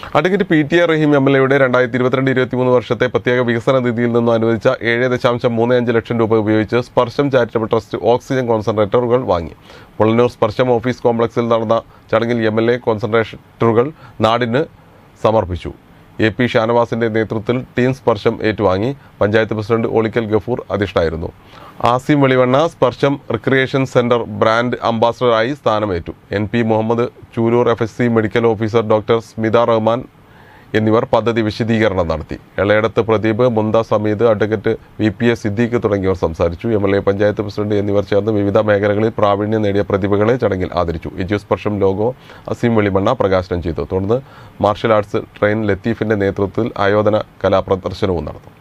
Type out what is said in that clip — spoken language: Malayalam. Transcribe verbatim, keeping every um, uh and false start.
Advocate P T A Rahim M L എയുടെ രണ്ടായിരത്തി ഇരുപത്തിരണ്ട് ഇരുപത്തിമൂന്ന് വർഷത്തെ പ്രത്യേക വികസന നിധിയിൽ നിന്നും അനുവദിച്ച ഏഴ് ദശാംശം മൂന്ന് അഞ്ച് ലക്ഷം രൂപ ഉപയോഗിച്ച് സ്പർശം ചാരിറ്റബിൾ ട്രസ്റ്റ് ഓക്സിജൻ കോൺസെൻട്രേറ്ററുകൾ വാങ്ങി. പൊളന്നൂർ സ്പർശം ഓഫീസ് കോംപ്ലക്സിൽ നടന്ന ചടങ്ങിൽ എം എൽ എ കോൺസെൻട്രേറ്ററുകൾ നാടിന് സമർപ്പിച്ചു. എ പി ഷാനവാസിന്റെ നേതൃത്വത്തിൽ ടീം സ്പർശം ഏറ്റുവാങ്ങി. പഞ്ചായത്ത് പ്രസിഡന്റ് ഓളിക്കൽ ഗഫൂർ അധ്യക്ഷനായിരുന്നു. Asim Velivanna Sparsham recreation centre brand അംബാസഡറായി സ്ഥാനമേറ്റു. N P Muhammad, Chooloor F S C medical officer doctor Smitha Rahman എന്നിവർ പദ്ധതി വിശദീകരണം നടത്തി. Elayadath Pradeep, Mumtaz Hameed, advocate V P S Siddique തുടങ്ങിയവർ സംസാരിച്ചു. M L A, panchayat president എന്നിവർ ചേർന്ന് വിവിധ മേഖലകളിൽ പ്രാവീണ്യം നേടിയ പ്രതിഭകളെ ചടങ്ങിൽ ആദരിച്ചു. എജ്യുസ്പർശം ലോഗോ അസീം വെളിമണ്ണ പ്രകാശനം ചെയ്തു. തുടർന്ന് മാർഷൽ ആർട്സ് ട്രെയിൻ ലത്തീഫിന്റെ നേതൃത്വത്തിൽ ആയോധന കലാപ്രദർശനവും നടന്നു.